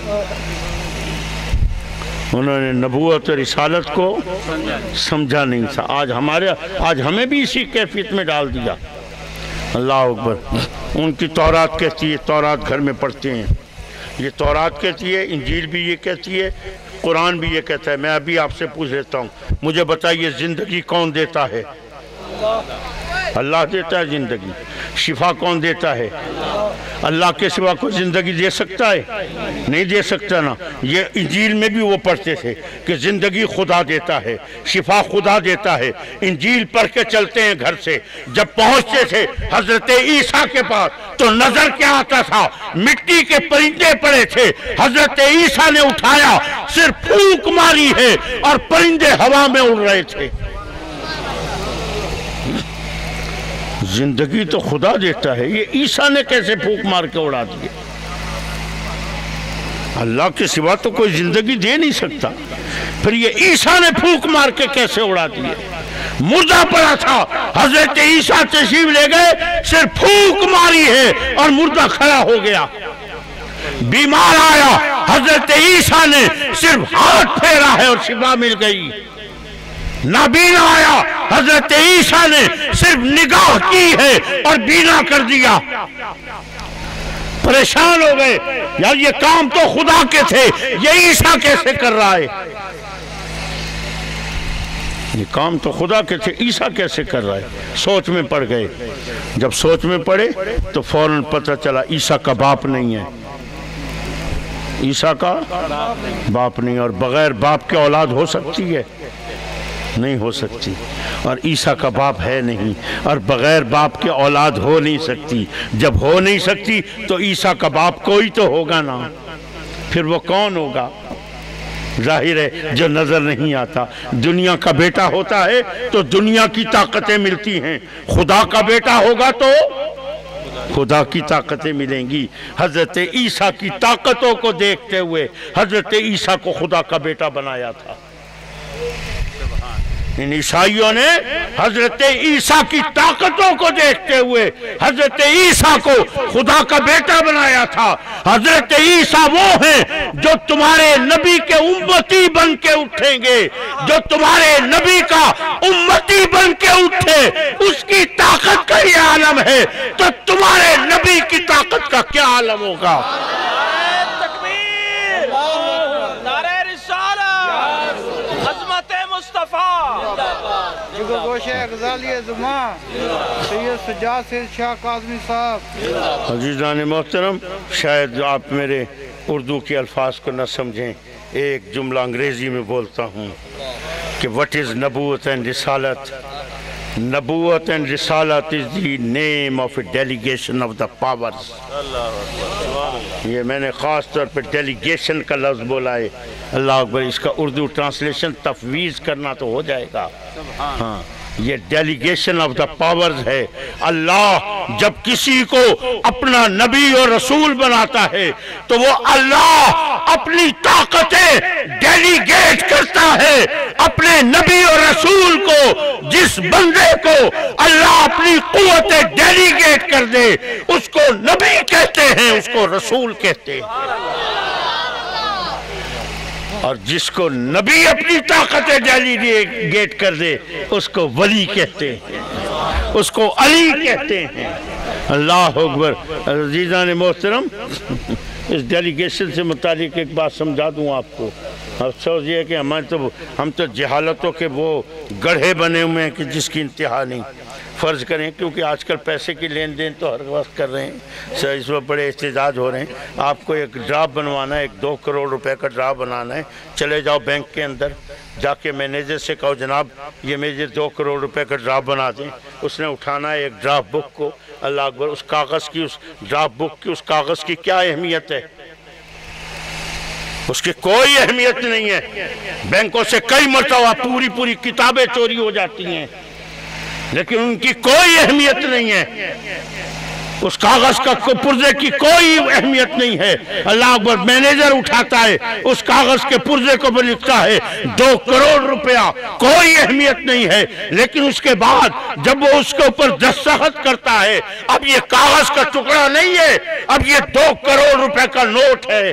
انہوں نے نبوت اور رسالت کو سمجھا نہیں تھا. آج ہمارے آج ہمیں بھی اسی کیفیت میں ڈال دیا. اللہ اکبر. ان کی تورات کہتی ہے, تورات گھر میں پڑھتے ہیں, یہ تورات کہتی ہے, انجیل بھی یہ کہتی ہے, قرآن بھی یہ کہتا ہے. میں ابھی آپ سے پوچھ لیتا ہوں, مجھے بتائیے زندگی کون دیتا ہے؟ اللہ دیتا ہے زندگی. شفا کون دیتا ہے؟ اللہ کے سوا کوئی زندگی دے سکتا ہے؟ نہیں دے سکتا نا. یہ انجیل میں بھی وہ پڑھتے تھے کہ زندگی خدا دیتا ہے, شفا خدا دیتا ہے. انجیل پڑھ کے چلتے ہیں گھر سے. جب پہنچتے تھے حضرت عیسیٰ کے پاس تو نظر کیا آتا تھا؟ مٹی کے پرندے پڑے تھے. حضرت عیسیٰ نے اٹھایا, صرف پھونک ماری ہے اور پرندے ہوا میں اڑ رہے تھے. زندگی تو خدا دیتا ہے, یہ عیسیٰ نے کیسے پھونک مار کے اڑا دی؟ اللہ کے سوا تو کوئی زندگی دے نہیں سکتا, پھر یہ عیسیٰ نے پھونک مار کے کیسے اڑا دیے؟ مردہ پڑا تھا, حضرت عیسیٰ تشریف لے گئے, صرف پھونک ماری ہے اور مردہ کھڑا ہو گیا. بیمار آیا, حضرت عیسیٰ نے صرف ہاتھ پھیرا ہے اور شفا مل گئی. نابینا آیا, حضرت عیسیٰ نے صرف نگاہ کی ہے اور بینا کر دیا. پریشان ہو گئے, یار یہ کام تو خدا کے تھے, یہ عیسیٰ کیسے کر رہا ہے؟ یہ کام تو خدا کے تھے, عیسیٰ کیسے کر رہا ہے؟ سوچ میں پڑ گئے. جب سوچ میں پڑے تو فوراً پتہ چلا عیسیٰ کا باپ نہیں ہے. عیسیٰ کا باپ نہیں, اور بغیر باپ کے اولاد ہو سکتی ہے؟ نہیں ہو سکتی. اور عیسیٰ کا باپ ہے نہیں, اور بغیر باپ کے اولاد ہو نہیں سکتی. جب ہو نہیں سکتی تو عیسیٰ کا باپ کوئی تو ہوگا نا. پھر وہ کون ہوگا؟ ظاہر ہے جو نظر نہیں آتا. دنیا کا بیٹا ہوتا ہے تو دنیا کی طاقتیں ملتی ہیں, خدا کا بیٹا ہوگا تو خدا کی طاقتیں ملیں گی. حضرت عیسیٰ کی طاقتوں کو دیکھتے ہوئے حضرت عیسیٰ کو خدا کا بیٹا بنایا تھا. ان عیسائیوں نے حضرت عیسیٰ کی طاقتوں کو دیکھتے ہوئے حضرت عیسیٰ کو خدا کا بیٹا بنایا تھا. حضرت عیسیٰ وہ ہیں جو تمہارے نبی کے امتی بن کے اٹھیں گے. جو تمہارے نبی کا امتی بن کے اٹھے اس کی طاقت کا یہ عالم ہے, تو تمہارے نبی کی طاقت کا کیا عالم ہوگا؟ جگہ گوشہ غزالی زمان سید سجاد سید شاہ قاسمی صاحب. عزیزان محترم, شاید آپ میرے اردو کے الفاظ کو نہ سمجھیں, ایک جملہ انگریزی میں بولتا ہوں کہ what is نبوت and رسالت. نبوت and رسالت is the name of a delegation of the powers. یہ میں نے خاص طور پر ڈیلیگیشن کا لفظ بولا ہے. اللہ اکبر. اس کا اردو ٹرانسلیشن تفویض کرنا تو ہو جائے گا. ہاں, یہ ڈیلیگیشن آف دا پاورز ہے۔ اللہ جب کسی کو اپنا نبی اور رسول بناتا ہے تو وہ اللہ اپنی طاقتیں ڈیلیگیٹ کرتا ہے اپنے نبی اور رسول کو۔ جس بندے کو اللہ اپنی قوتیں ڈیلیگیٹ کر دے اس کو نبی کہتے ہیں، اس کو رسول کہتے ہیں، اور جس کو نبی اپنی طاقتیں ڈیلیگیٹ کر دے اس کو ولی کہتے ہیں، اس کو علی کہتے ہیں۔ اللہ اکبر۔ عزیزان محترم، اس ڈیلیگیشن سے متعلق ایک بات سمجھا دوں آپ کو۔ افسوس یہ ہے کہ ہمارے تو ہم تو جہالتوں کے وہ گڑھے بنے ہوئے ہیں کہ جس کی انتہا نہیں۔ فرض کریں کیونکہ آج کل پیسے کی لین دین تو ہر وقت کر رہے ہیں، سر اس وقت بڑے احتجاج ہو رہے ہیں۔ آپ کو ایک ڈرافٹ بنوانا ہے، ایک دو کروڑ روپے کا ڈرافٹ بنانا ہے، چلے جاؤ بینک کے اندر، جا کے مینیجر سے کہو جناب یہ مجھے دو کروڑ روپے کا ڈرافٹ بنا دیں۔ اس نے اٹھانا ہے ایک ڈرافٹ بک کو، اللہ اکبر، اس کاغذ کی، اس ڈرافٹ بک کی، اس کاغذ کی کیا اہمیت ہے؟ اس کی کوئی اہمیت نہیں ہے۔ بینکوں سے کئی مرتبہ پوری پوری کتابیں چوری ہو جاتی ہیں لیکن ان کی کوئی اہمیت نہیں ہے، اس کاغذ کا پرزے کی کوئی اہمیت نہیں ہے۔ اللہ اکبر، مینیجر اٹھاتا ہے اس کاغذ کے پرزے کو بھی لکھتا ہے دو کروڑ روپیہ، کوئی اہمیت نہیں ہے، لیکن اس کے بعد جب وہ اس کے اوپر دستخط کرتا ہے اب یہ کاغذ کا ٹکڑا نہیں ہے، اب یہ دو کروڑ روپے کا نوٹ ہے۔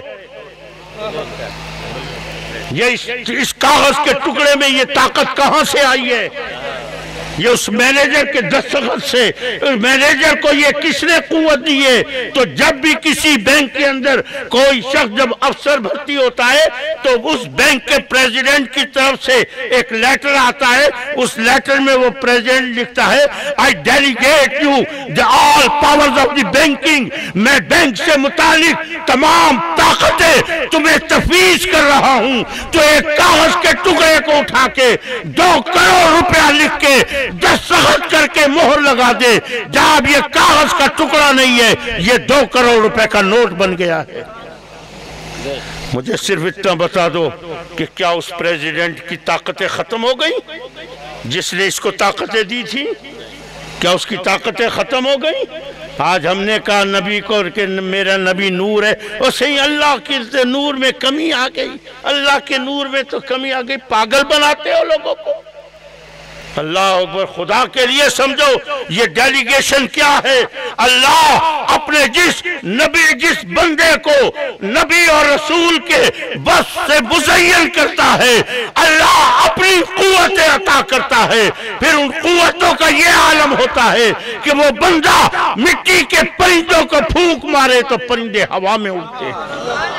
یہ اس کاغذ کے ٹکڑے میں یہ طاقت کہاں سے آئی ہے؟ یہ اس مینیجر کے دستخط سے۔ مینیجر کو یہ کس نے قوت دی ہے؟ تو جب بھی کسی بینک کے اندر کوئی شخص جب افسر بھرتی ہوتا ہے تو اس بینک کے پریزیڈنٹ کی طرف سے ایک لیٹر آتا ہے، اس لیٹر میں وہ پریزیڈنٹ لکھتا ہے I delegate you the all powers of the banking، میں بینک سے متعلق تمام طاقتیں تمہیں تفویض کر رہا ہوں۔ تو ایک کاغذ کے ٹکڑے کو اٹھا کے دو کروڑ روپیہ لکھ کے دستخط کر کے مہر لگا دے، جب یہ کاغذ کا ٹکڑا نہیں ہے یہ دو کروڑ روپے کا نوٹ بن گیا ہے۔ مجھے صرف اتنا بتا دو کہ کیا اس پریزیڈنٹ کی طاقتیں ختم ہو گئی جس نے اس کو طاقتیں دی تھی؟ کیا اس کی طاقتیں ختم ہو گئی؟ آج ہم نے کہا نبی کو کہ میرا نبی نور ہے، اور صحیح اللہ کے نور میں کمی آ گئی، اللہ کے نور میں تو کمی آ گئی۔ پاگل بناتے ہو لوگوں کو۔ اللہ اکبر، خدا کے لیے سمجھو یہ ڈیلیگیشن کیا ہے۔ اللہ اپنے جس نبی جس بندے کو نبی اور رسول کے بس سے مزین کرتا ہے اللہ اپنی قوتیں عطا کرتا ہے، پھر ان قوتوں کا یہ عالم ہوتا ہے کہ وہ بندہ مٹی کے پرندوں کو پھونک مارے تو پرندے ہوا میں اڑتے ہیں۔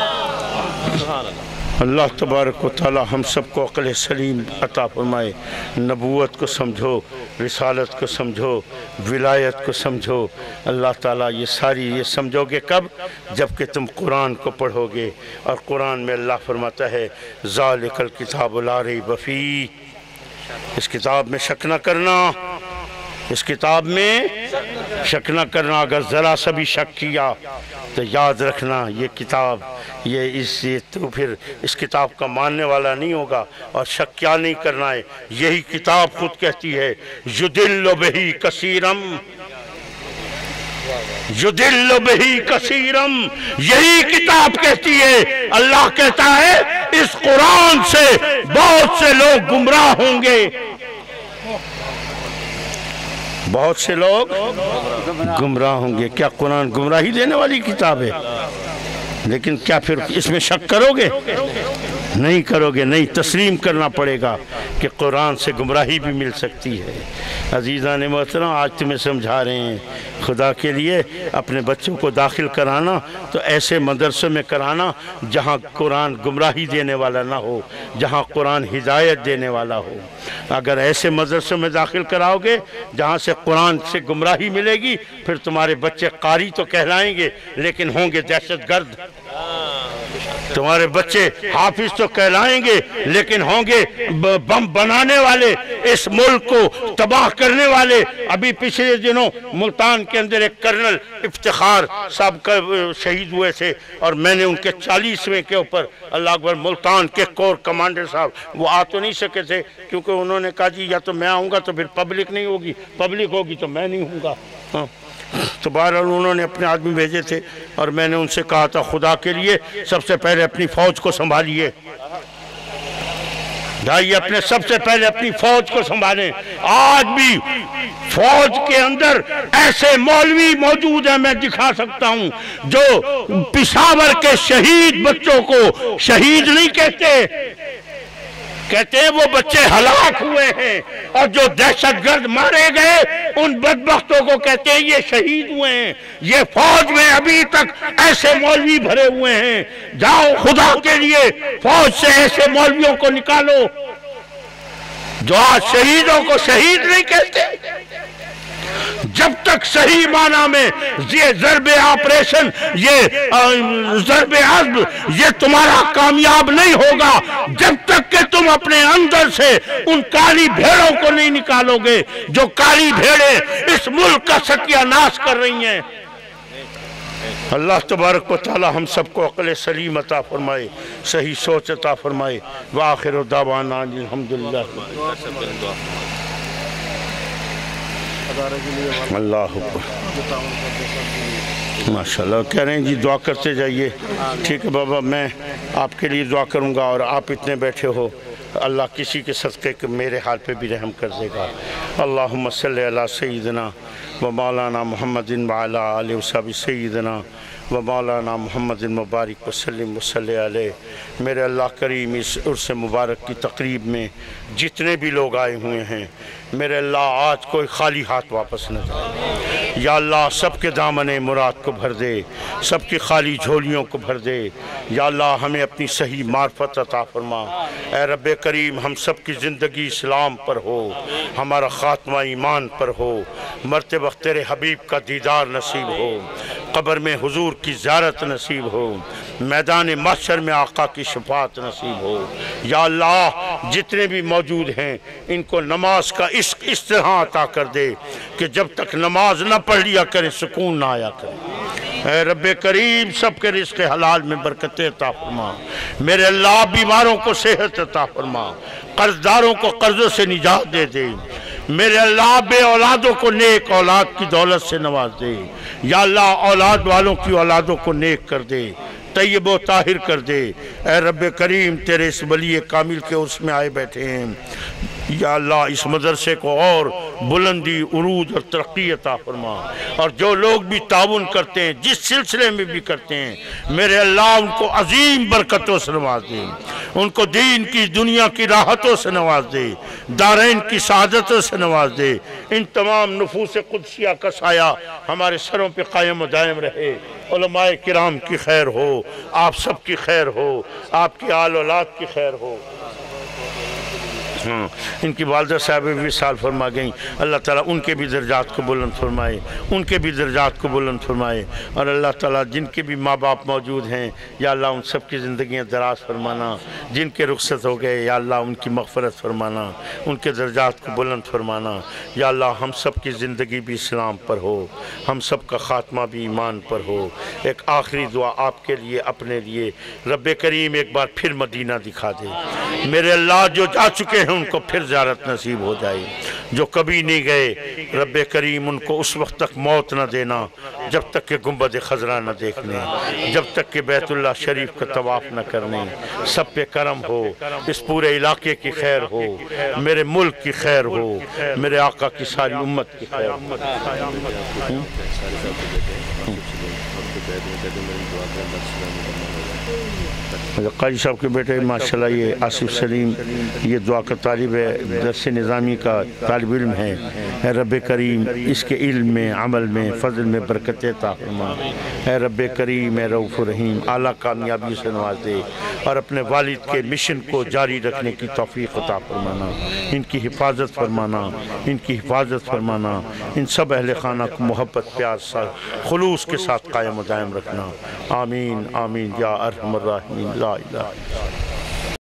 اللہ تبارک و تعالی ہم سب کو عقل سلیم عطا فرمائے، نبوت کو سمجھو، رسالت کو سمجھو، ولایت کو سمجھو۔ اللہ تعالیٰ یہ ساری یہ سمجھو گے کب؟ جب کہ تم قرآن کو پڑھو گے، اور قرآن میں اللہ فرماتا ہے ذالک الکتاب لا ریب فیہ، اس کتاب میں شک نہ کرنا، اس کتاب میں شک نہ کرنا۔ اگر ذرا سا بھی شک کیا تو یاد رکھنا یہ کتاب یہ اس یہ تو پھر اس کتاب کا ماننے والا نہیں ہوگا۔ اور شک کیا نہیں کرنا ہے، یہی کتاب خود کہتی ہے یدل بہ کثیرم، یدل بہ کثیرم، یہی کتاب کہتی ہے۔ اللہ کہتا ہے اس قرآن سے بہت سے لوگ گمراہ ہوں گے، بہت سے لوگ گمراہ ہوں گے۔ کیا قرآن گمراہی دینے والی کتاب ہے؟ لیکن کیا پھر اس میں شک کرو گے؟ نہیں کرو گے، نہیں، تسلیم کرنا پڑے گا کہ قرآن سے گمراہی بھی مل سکتی ہے۔ عزیزان محترم، آج تمہیں سمجھا رہے ہیں خدا کے لیے اپنے بچوں کو داخل کرانا تو ایسے مدرسوں میں کرانا جہاں قرآن گمراہی دینے والا نہ ہو، جہاں قرآن ہدایت دینے والا ہو۔ اگر ایسے مدرسوں میں داخل کراؤ گے جہاں سے قرآن سے گمراہی ملے گی پھر تمہارے بچے قاری تو کہلائیں گے لیکن ہوں گے دہشت گرد۔ تمہارے بچے حافظ تو کہلائیں گے لیکن ہوں گے بم بنانے والے، اس ملک کو تباہ کرنے والے۔ ابھی پچھلے دنوں ملتان کے اندر ایک کرنل افتخار صاحب کا شہید ہوئے تھے، اور میں نے ان کے چالیسویں کے اوپر اللہ اکبر ملتان کے کور کمانڈر صاحب وہ آ تو نہیں سکے تھے کیونکہ انہوں نے کہا جی یا تو میں آؤں گا تو پھر پبلک نہیں ہوگی، پبلک ہوگی تو میں نہیں ہوں گا۔ ہاں تو بہرحال انہوں نے اپنے آدمی بھیجے تھے، اور میں نے ان سے کہا تھا خدا کے لیے سب سے پہلے اپنی فوج کو سنبھالیے بھائی، اپنے سب سے پہلے اپنی فوج کو سنبھالیں۔ آج بھی فوج کے اندر ایسے مولوی موجود ہیں، میں دکھا سکتا ہوں، جو پشاور کے شہید بچوں کو شہید نہیں کہتے، کہتے ہیں وہ بچے ہلاک ہوئے ہیں، اور جو دہشت گرد مارے گئے ان بدبختوں کو کہتے ہیں یہ شہید ہوئے ہیں۔ یہ فوج میں ابھی تک ایسے مولوی بھرے ہوئے ہیں، جاؤ خدا کے لیے فوج سے ایسے مولویوں کو نکالو جو آج شہیدوں کو شہید نہیں کہتے۔ جب تک صحیح معنی میں یہ ضرب آپریشن، یہ ضرب عزم یہ تمہارا کامیاب نہیں ہوگا، جب تک کہ تم اپنے اندر سے ان کالی بھیڑوں کو نہیں نکالو گے جو کالی بھیڑیں اس ملک کا ستیہ ناش کر رہی ہیں۔ اللہ تبارک و تعالی ہم سب کو عقل سلیم عطا فرمائے، صحیح سوچ عطا فرمائے۔ وآخر دعوانا الحمدللہ۔ اللہ ماشاءاللہ کہہ رہے ہیں جی دعا کرتے جائیے۔ ٹھیک ہے بابا، میں آپ کے لیے دعا کروں گا، اور آپ اتنے بیٹھے ہو، اللہ کسی کے صدقے کے میرے حال پہ بھی رحم کر دے گا۔ اللہم صلی علی سیدنا و مولانا محمد وعلی آلہ وصحبہ سیدنا و مولانا محمد مبارک وسلم وصلی علیہ۔ میرے اللہ کریم اس عرس مبارک کی تقریب میں جتنے بھی لوگ آئے ہوئے ہیں، میرے اللہ آج کوئی خالی ہاتھ واپس نہ جائے۔ یا اللہ سب کے دامن مراد کو بھر دے، سب کی خالی جھولیوں کو بھر دے۔ یا اللہ ہمیں اپنی صحیح معرفت عطا فرما۔ اے رب کریم ہم سب کی زندگی اسلام پر ہو، ہمارا خاتمہ ایمان پر ہو، مرتے وقت تیرے حبیب کا دیدار نصیب ہو، قبر میں حضور کی زیارت نصیب ہو، میدان محشر میں آقا کی شفاعت نصیب ہو۔ یا اللہ جتنے بھی موجود ہیں ان کو نماز کا عشق اس طرح عطا کر دے کہ جب تک نماز نہ پڑھ لیا کرے سکون نہ آیا کرے۔ اے رب کریم سب کے رزق حلال میں برکت عطا فرما۔ میرے اللہ بیماروں کو صحت عطا فرما، قرضداروں کو قرضوں سے نجات دے دے۔ میرے اللہ بے اولادوں کو نیک اولاد کی دولت سے نواز دے۔ یا اللہ اولاد والوں کی اولادوں کو نیک کر دے، طیب و طاہر کر دے۔ اے رب کریم تیرے اس ولی کامل کے اس میں آئے بیٹھے ہیں، یا اللہ اس مدرسے کو اور بلندی عروج اور ترقی عطا فرما، اور جو لوگ بھی تعاون کرتے ہیں جس سلسلے میں بھی کرتے ہیں میرے اللہ ان کو عظیم برکتوں سے نواز دے، ان کو دین کی دنیا کی راحتوں سے نواز دے، دارین کی سعادتوں سے نواز دے۔ ان تمام نفوس قدسیہ کا سایہ ہمارے سروں پہ قائم و دائم رہے۔ علماء کرام کی خیر ہو، آپ سب کی خیر ہو، آپ کی آل اولاد کی خیر ہو۔ ہاں ان کی والدہ صاحب بھی سال فرما گئیں، اللہ تعالیٰ ان کے بھی درجات کو بلند فرمائے، ان کے بھی درجات کو بلند فرمائے، اور اللہ تعالیٰ جن کے بھی ماں باپ موجود ہیں یا اللہ ان سب کی زندگیاں دراز فرمانا، جن کے رخصت ہو گئے یا اللہ ان کی مغفرت فرمانا، ان کے درجات کو بلند فرمانا۔ یا اللہ ہم سب کی زندگی بھی اسلام پر ہو، ہم سب کا خاتمہ بھی ایمان پر ہو۔ ایک آخری دعا آپ کے لیے اپنے لیے، رب کریم ایک بار پھر مدینہ دکھا دے، میرے اللہ جو جا چکے ہیں ان کو پھر زیارت نصیب ہو جائے، جو کبھی نہیں گئے رب کریم ان کو اس وقت تک موت نہ دینا جب تک کہ گنبد خضرا نہ دیکھنے، جب تک کہ بیت اللہ شریف کا طواف نہ کرنے۔ سب پہ کرم ہو، اس پورے علاقے کی خیر ہو، میرے ملک کی خیر ہو، میرے آقا کی ساری امت کی خیر ہو۔ قاضی صاحب کے بیٹے ماشاءاللہ یہ آصف سلیم یہ دعا کا طالب ہے، درس نظامی کا طالب علم ہے۔ اے رب کریم اس کے علم میں، عمل میں، فضل میں برکت عطا فرما۔ اے رب کریم اے رؤوف رحیم اعلیٰ کامیابی سے نواز دے، اور اپنے والد کے مشن کو جاری رکھنے کی توفیق عطا فرمانا، ان کی حفاظت فرمانا، ان کی حفاظت فرمانا، ان سب اہل خانہ کو محبت پیار سے خلوص کے ساتھ قائم و دائم رکھنا۔ آمین آمین یا ارحم الراحمین۔ العالمین لا الہ الا اللہ